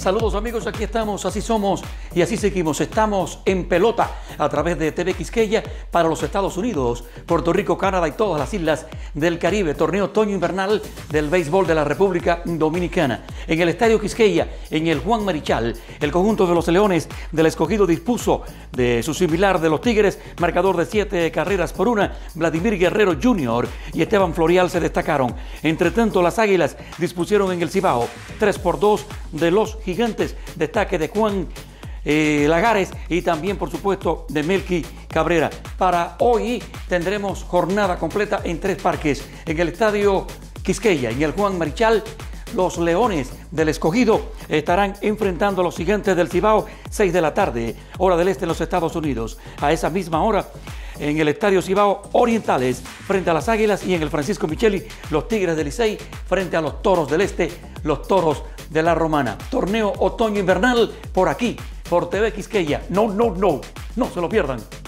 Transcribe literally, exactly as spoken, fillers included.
Saludos amigos, aquí estamos, así somos y así seguimos. Estamos en pelota a través de T V Quisqueya para los Estados Unidos, Puerto Rico, Canadá y todas las islas del Caribe. Torneo otoño invernal del béisbol de la República Dominicana. En el Estadio Quisqueya, en el Juan Marichal, el conjunto de los Leones del Escogido dispuso de su similar de los Tigres, marcador de siete carreras por una. Vladimir Guerrero junior y Esteban Florial se destacaron. Entre tanto, las Águilas dispusieron en el Cibao tres por dos de los Gigantes, destaque de Juan eh, Lagares y también por supuesto de Melky Cabrera. Para hoy tendremos jornada completa en tres parques. En el Estadio Quisqueya, en el Juan Marichal, los Leones del Escogido estarán enfrentando a los Gigantes del Cibao, seis de la tarde, hora del este en los Estados Unidos. A esa misma hora, en el Estadio Cibao, Orientales frente a las Águilas, y en el Francisco Micheli, los Tigres del Licey frente a los Toros del Este, los Toros de la Romana. Torneo otoño invernal por aquí, por T V Quisqueya. No, no, no, no se lo pierdan.